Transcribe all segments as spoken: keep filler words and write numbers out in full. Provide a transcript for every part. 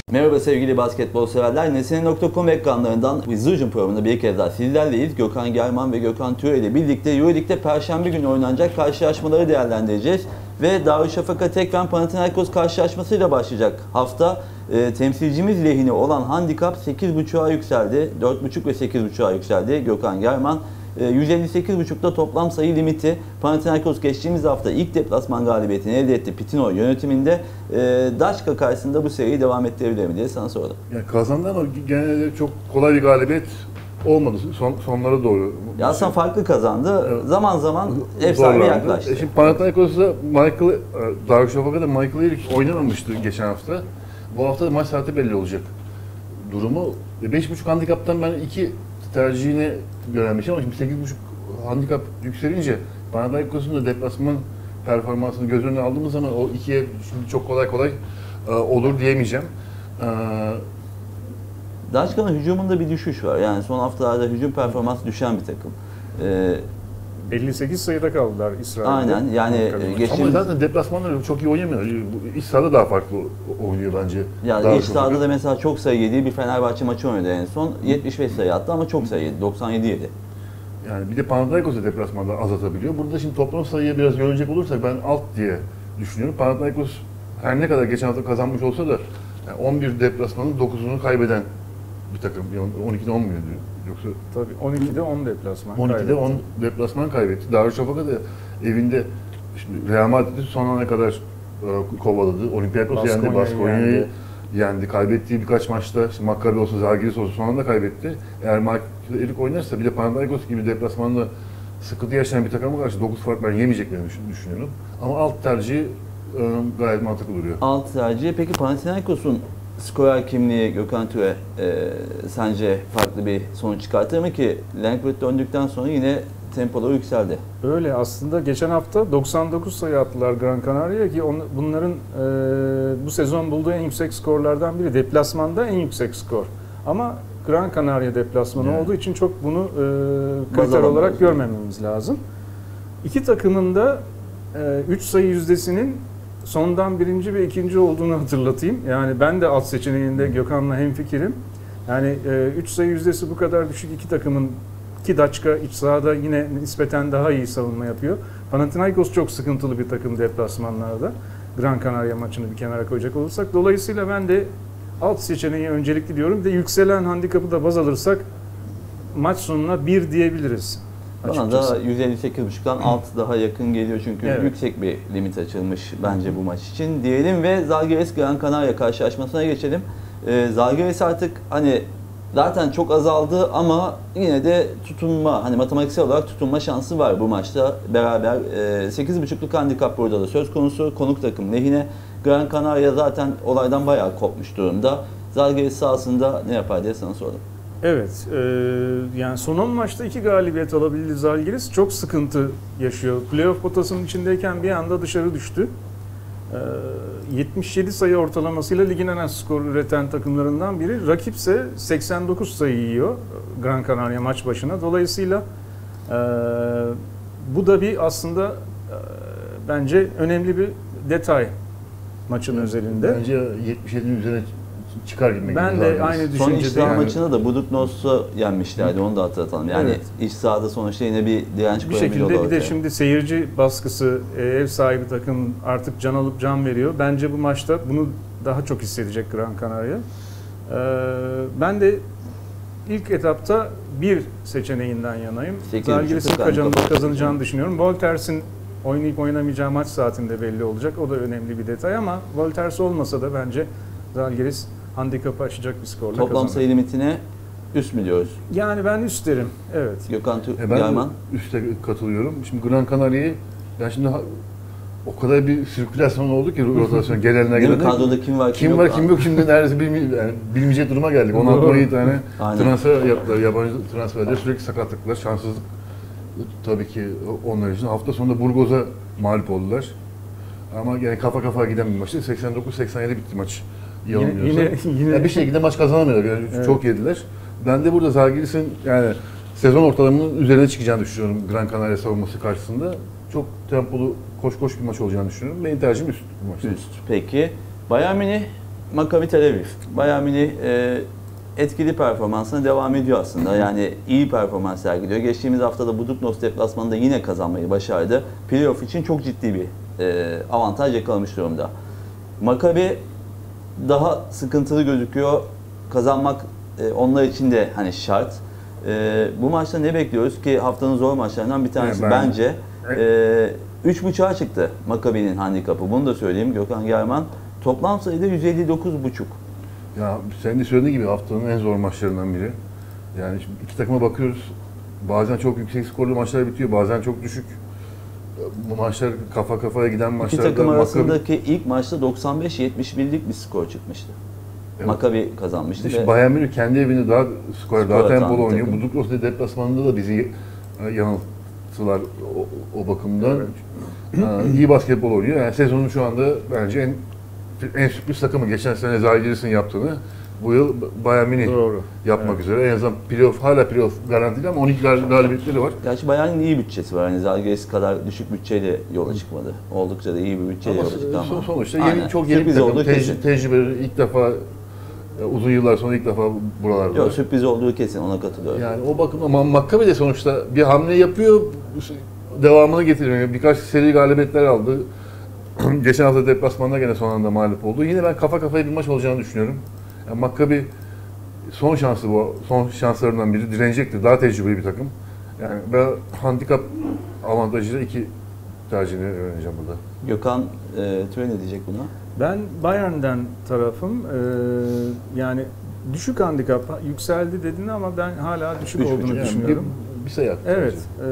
Merhaba sevgili basketbol severler. Nesne nokta com ekranlarından Vision programında bir kez daha sizlerleyiz. Gökhan German ve Gökhan Türe ile birlikte Euroleague'de Perşembe günü oynanacak karşılaşmaları değerlendireceğiz. Ve Darüşşafaka Tekfen Panathinaikos karşılaşmasıyla başlayacak hafta. E, temsilcimiz lehine olan handikap sekiz buçuğa yükseldi. dört buçuk ve sekiz buçuğa yükseldi Gökhan German. E, yüz elli sekiz buçukta toplam sayı limiti. Panathinaikos geçtiğimiz hafta ilk deplasman galibiyetini elde etti Pitino yönetiminde. E, Daçka karşısında bu seriyi devam ettirebilir mi diye sana sordum. Yani kazandı ama genelde çok kolay bir galibiyet olmadı son, sonlara doğru. Ya aslında farklı kazandı. Evet. Zaman zaman ev sahibi Zorlandı. yaklaştı. E şimdi Panathinaikos'ta Michael, Darüşşafaka'da Michael Eric oynamamıştı geçen hafta. Bu hafta da maç saati belli olacak durumu. beş buçuk handikaptan ben iki tercihine yönelmişim ama şimdi sekiz buçuk handikap yükselince Panathinaikos'un da deplasman performansını göz önüne aldığımız zaman o ikiye şimdi çok kolay kolay e, olur diyemeyeceğim. E, Daçka'nın hücumunda bir düşüş var. Yani son haftalarda hücum performansı düşen bir takım. Ee, elli sekiz sayıda kaldılar İsrail'de. Aynen. Yani geçtiğimiz... Ama zaten deplasmanları çok iyi oynamıyor. İç sahada daha farklı oynuyor bence. Yani iç sahada da mesela çok sayı yediği bir Fenerbahçe maçı oynadı en son. yetmiş beş sayı attı ama çok sayı yedi. doksan yedi yedi. Yani bir de Panathinaikos'u deplasmanda az atabiliyor. Burada şimdi toplam sayıya biraz yönelecek olursak ben alt diye düşünüyorum. Panathinaikos her ne kadar geçen hafta kazanmış olsa da yani on bir deplasmanın dokuzunu kaybeden bir takım. on ikide on mu diyor? Yoksa tabii on ikide on deplasman on ikide kaybetti. on deplasman kaybetti. Darüşşafaka da evinde şimdi Real Madrid'i son ana kadar e, kovaladı. Olympiakos yendi, Baskonya'yı yendi. Kaybettiği birkaç maçta işte Maccabi olsa, Zalgiris olsa son anda kaybetti. Eğer Michael Eric oynarsa bir de Panathinaikos gibi deplasmanda sıkıntı yaşayan bir takıma karşı dokuz fark ben yemeyeceklerini düşünüyorum. Ama alt tercihi e, gayet mantıklı duruyor. Alt tercihi. Peki Panathinaikos'un skorer kimliği Gökhan Türe e, sence farklı bir sonuç çıkartır mı ki Langford döndükten sonra yine tempoları yükseldi? Öyle aslında geçen hafta doksan dokuz sayı attılar Gran Canaria ki on, bunların e, bu sezon bulduğu en yüksek skorlardan biri. Deplasmanda en yüksek skor. Ama Gran Canaria deplasmanı yani olduğu için çok bunu e, kriter olarak lazım. Görmememiz lazım. İki takımın da üç e, sayı yüzdesinin sondan birinci ve ikinci olduğunu hatırlatayım. Yani ben de alt seçeneğinde Gökhan'la hemfikirim. Yani üç sayı yüzdesi bu kadar düşük iki takımın, ki Daçka iç sahada yine nispeten daha iyi savunma yapıyor. Panathinaikos çok sıkıntılı bir takım deplasmanlarda. Gran Canaria maçını bir kenara koyacak olursak. Dolayısıyla ben de alt seçeneği öncelikli diyorum. Bir de yükselen handikapı da baz alırsak maç sonuna bir diyebiliriz. Bana da yüz elli sekiz buçuktan alt daha yakın geliyor çünkü evet. yüksek bir limit açılmış bence bu maç için diyelim ve Zalgiris Gran Canaria karşılaşmasına geçelim. Ee, Zalgiris artık hani zaten çok azaldı ama yine de tutunma, hani matematiksel olarak tutunma şansı var bu maçta beraber. Ee, sekiz buçukluk handikap burada da söz konusu, konuk takım lehine. Gran Canaria zaten olaydan bayağı kopmuş durumda. Zalgiris sahasında ne yapar diye sana sordum. Evet, e, yani son on maçta iki galibiyet alabildi Zalgiris. Çok sıkıntı yaşıyor. Playoff potasının içindeyken bir anda dışarı düştü. E, yetmiş yedi sayı ortalamasıyla ligin en az skor üreten takımlarından biri. Rakipse seksen dokuz sayı yiyor Gran Canaria maç başına. Dolayısıyla e, bu da bir aslında e, bence önemli bir detay maçın özelinde. Bence yetmiş yedinin üzerine çıkar gibi. Ben de aynı düşüncedeyim. Son iç saha yani. maçında da Buduknos'u yenmişlerdi. Onu da hatırlatalım. Yani evet. iç sahada sonuçta yine bir direnç bir şekilde ortaya. Bir de şimdi seyirci baskısı, ev sahibi takım artık can alıp can veriyor. Bence bu maçta bunu daha çok hissedecek Gran Canaria. Ee, ben de ilk etapta bir seçeneğinden yanayım. Zalgiris'in kazanacağını düşünüyorum. Volters'in oynayıp oynamayacağı maç saatinde belli olacak. O da önemli bir detay ama Volters olmasa da bence Zalgiris handikapı aşacak bir skorla kazanır. Toplam sayı limitine üst mü diyoruz? Yani ben üst derim, evet. Gökhan Türk, e ben German. üste katılıyorum. Şimdi Gran Canaria'yı, ben şimdi o kadar bir sirkülasyon oldu ki rotasyon gelenler gelene. Kadroda kim var kim, kim yok? var kim yok şimdi neredeyse bilmi, yani bilmeyecek duruma geldik. on altı on yedi tane transfer yaptılar. Yabancı transferde sürekli sakatlıklar, şanssızlık tabii ki onlar için. Hafta sonunda Burgos'a mağlup oldular. Ama yani kafa kafa giden bir maçtı. seksen dokuz seksen yedi bitti maç. Yine, yine, yine. Yani bir şekilde maç kazanamıyorlar. Yani evet. Çok yediler. Ben de burada Zalgiris'in yani sezon ortalamanın üzerine çıkacağını düşünüyorum Gran Canaria savunması karşısında. Çok tempolu, koş koş bir maç olacağını düşünüyorum. Benim tercihim üst bu maçta. Üst. Peki. Bayern Münih Maccabi Tel Aviv. Bayern Münih e, etkili performansına devam ediyor aslında. Yani iyi performans sergiliyor. Geçtiğimiz haftada Buduknos deplasmanında yine kazanmayı başardı. Playoff için çok ciddi bir e, avantaj yakalamış durumda. Maccabi daha sıkıntılı gözüküyor. Kazanmak e, onlar için de hani şart. E, bu maçta ne bekliyoruz ki haftanın zor maçlarından bir tanesi ben, bence. üç buçuğa e, çıktı Maccabi'nin handikapı. Bunu da söyleyeyim. Gökhan German toplam sayıda yüz elli dokuz buçuk. Ya senin de söylediğin gibi haftanın en zor maçlarından biri. Yani şimdi iki takıma bakıyoruz. Bazen çok yüksek skorlu maçlar bitiyor, bazen çok düşük. Bu maçlar kafa kafaya giden maçlarda... İki takım arasındaki Maccabi... ilk maçta doksan beş yetmiş birlik bir skor çıkmıştı. Evet. Maccabi kazanmıştı. İşte ve Bayern Münih kendi evinde daha skor, skor daha tempolu oynuyor. takım. Buduknos deplasmanında da bizi yanılttılar o, o bakımdan. Evet. İyi basketbol oynuyor. Yani sezonun şu anda bence en en sürpriz takımı. Geçen sene Zalgiris'in yaptığını bu yıl Bayern Münih Doğru. yapmak Evet. üzere. En azından playoff, hala playoff garantili ama on iki galibiyetleri var. Gerçi Bayern'in iyi bütçesi var. Yani Zalgiris kadar düşük bütçeyle yola çıkmadı. Oldukça da iyi bir bütçeyle Ama yola çıktı ama. sonuçta Aynen. yeni, çok yeni bir Sürpriz takım. olduğu Tec- kesin. tecrübeli ilk defa uzun yıllar sonra ilk defa buralarda. Yok, sürpriz olduğu kesin, ona katılıyorum. Yani o bakımdan ama Maccabi de sonuçta bir hamle yapıyor, devamını getiriyor. Birkaç seri galibiyetler aldı. Geçen hafta deplasmanda gene son anda mağlup oldu. Yine ben kafa kafaya bir maç olacağını düşünüyorum. Yani Maccabi son şansı bu, son şanslarından biri, direnecektir. Daha tecrübeli bir takım. Yani ben handikap avantajıyla iki tercihini öğreneceğim burada. Gökhan e, Tüve ne diyecek buna? Ben Bayern'den tarafım. Ee, yani düşük handikap yükseldi dedin ama ben hala düşük Üç olduğunu buçuk. Yani düşünüyorum. bir, bir sayı Evet. E,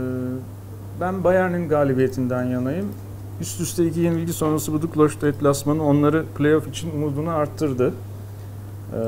ben Bayern'in galibiyetinden yanayım. Üst üste iki yenilgi sonrası Buduknos deplasmanı onları playoff için umudunu arttırdı. Ee,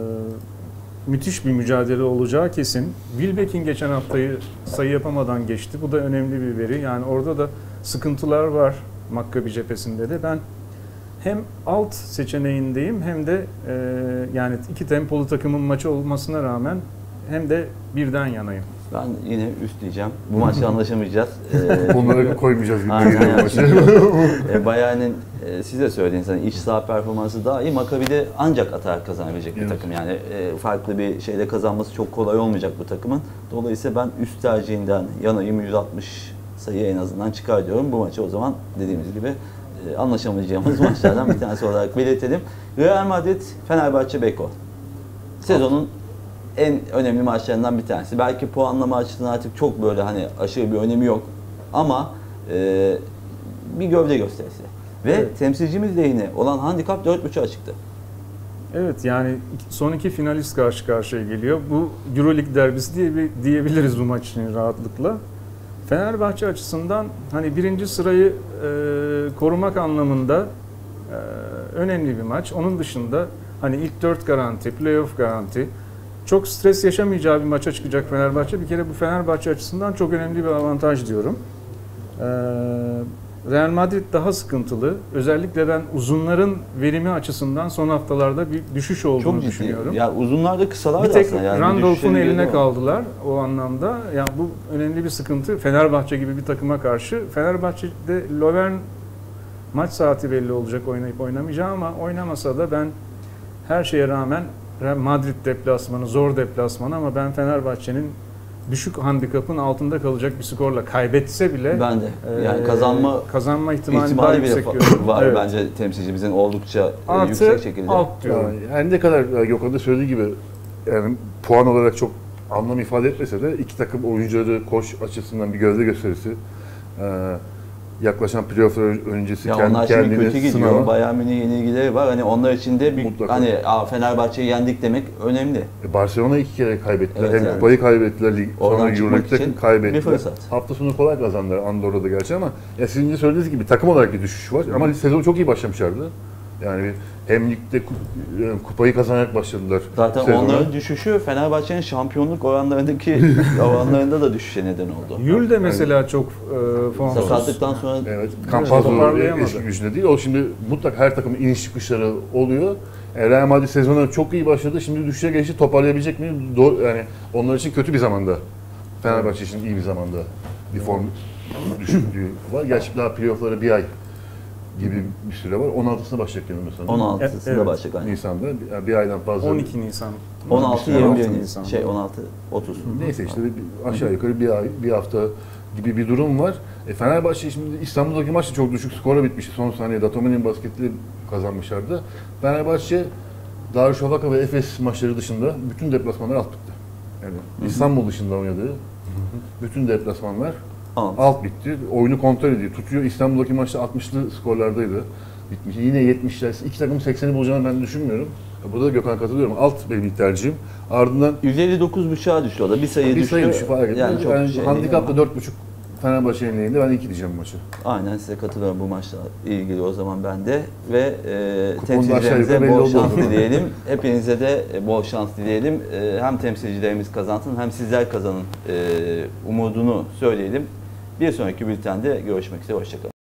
müthiş bir mücadele olacağı kesin. Wilbeck'in geçen haftayı sayı yapamadan geçti. Bu da önemli bir veri. Yani orada da sıkıntılar var Maccabi cephesinde de. Ben hem alt seçeneğindeyim hem de e, yani iki tempolu takımın maçı olmasına rağmen hem de birden yanayım. Ben yine üst diyeceğim. Bu maçı anlaşamayacağız. Ee, Onları koymayacağız gibi Aynen geliyor yani. maçı. Çünkü, e, Bayern'in e, siz de söylediniz hani iç saha performansı daha iyi. Maccabi de ancak atarak kazanabilecek bir Evet. takım. Yani e, farklı bir şeyle kazanması çok kolay olmayacak bu takımın. Dolayısıyla ben üst tercihinden yanayım, yüz altmış sayı en azından çıkar diyorum. Bu maçı o zaman dediğimiz gibi e, anlaşamayacağımız maçlardan bir tanesi olarak belirtelim. Real Madrid Fenerbahçe Beko. Sezonun en önemli maçlarından bir tanesi. Belki puanlama açısından artık çok böyle hani aşırı bir önemi yok. Ama e, bir gövde gösterisi. Ve Evet. temsilcimiz lehine olan handikap dört buçuğa çıktı. Evet, yani iki- son iki finalist karşı karşıya geliyor. Bu Euroleague derbisi diye bir, diyebiliriz bu maç için rahatlıkla. Fenerbahçe açısından hani birinci sırayı e, korumak anlamında e, önemli bir maç. Onun dışında hani ilk dört garanti, playoff garanti. Çok stres yaşamayacağı bir maça çıkacak Fenerbahçe. Bir kere bu Fenerbahçe açısından çok önemli bir avantaj diyorum. Ee, Real Madrid daha sıkıntılı. Özellikle ben uzunların verimi açısından son haftalarda bir düşüş olduğunu Çok ciddi. düşünüyorum. Ya uzunlar da kısalar Bir da tek aslında. Yani bir Randolph'un düşüşlerin eline yeri var. kaldılar o anlamda. Yani bu önemli bir sıkıntı. Fenerbahçe gibi bir takıma karşı. Fenerbahçe'de Lovern maç saati belli olacak oynayıp oynamayacağı ama oynamasa da ben her şeye rağmen Madrid deplasmanı, zor deplasmanı ama ben Fenerbahçe'nin düşük handikapın altında kalacak bir skorla kaybetse bile Ben de. Yani e, kazanma kazanma ihtimali, daha ihtimali bile yüksek fa- görüyorum. var Evet. bence temsilcimizin oldukça e, Artı yüksek şekilde. alt diyorum. Yani, yani ne kadar e, Gökhan da söylediği gibi yani puan olarak çok anlam ifade etmese de iki takım oyuncuları koç açısından bir gövde gösterisi. Ee, yaklaşan playofflar öncesi Ya kendi onlar şimdi kendini kötü gidiyor. sınama. Bayern Münih yenilgileri var. Hani onlar için de bir Mutlaka. hani aa, Fenerbahçe'yi yendik demek önemli. E, Barcelona iki kere kaybettiler. Evet, hem yani. kupayı kaybettiler, lig, Oradan sonra çıkmak Euroleague'de için kaybettiler. bir fırsat. Hafta sonu kolay kazandılar Andorra'da gerçi ama ya sizin de söylediğiniz gibi takım olarak bir düşüş var ama sezon çok iyi başlamışlardı. Yani hem ligde kup- yani kupayı kazanarak başladılar. Zaten sezona. onların düşüşü Fenerbahçe'nin şampiyonluk oranlarındaki oranlarında da düşüşe neden oldu. Yul de mesela çok e, formsuz. Sakatlıktan sonra Evet, Evet, Campazzo toparlayamadı. eski gücünde değil. O şimdi mutlaka her takımın iniş çıkışları oluyor. E, Real Madrid sezona çok iyi başladı. Şimdi düşüşe geçti. Toparlayabilecek mi? Do- yani onlar için kötü bir zamanda. Fenerbahçe için iyi bir zamanda bir form düşüklüğü var. Gerçi daha playoff'lara bir ay gibi bir süre var. on altısında başlayacak yanılmıyorsam. on altısında Evet. başlayacak aynen. Nisan'da bir, bir aydan fazla. on iki Nisan. on altı on yirmi altı bir Nisan. şey on altı otuz. Neyse işte bir, aşağı yukarı bir ay, bir hafta gibi bir durum var. E, Fenerbahçe şimdi İstanbul'daki maç da çok düşük skora bitmişti. Son saniyede Atome'nin basketiyle kazanmışlardı. Fenerbahçe Darüşşafaka ve Efes maçları dışında bütün deplasmanlar alt bitti. Yani İstanbul dışında oynadığı bütün deplasmanlar Alt. alt bitti. Oyunu kontrol ediyor. Tutuyor. İstanbul'daki maçta altmışlı skorlardaydı. Bitmiş. Yine yetmişler. İki takım sekseni bulacağını ben düşünmüyorum. Burada da Gökhan katılıyorum. Alt benim ilk tercihim. Ardından yüz elli dokuz buçuğa düştü o da. Bir sayı bir düştü. sayı dışı fark etmez. Yani çok Yani şey handikapla değil dört buçuk Fenerbahçe'nin elinde. Ben iki diyeceğim maçı. ama aynen size katılıyorum bu maçla ilgili o zaman ben de. Ve e, Kuponda aşağı yukarı temsilcilerimize belli bol oldu o şans zaman. dileyelim. Hepinize de e, bol şans dileyelim. E, hem temsilcilerimiz kazansın hem sizler kazanın e, umudunu söyleyelim. Bir sonraki bültende görüşmek üzere. Hoşçakalın.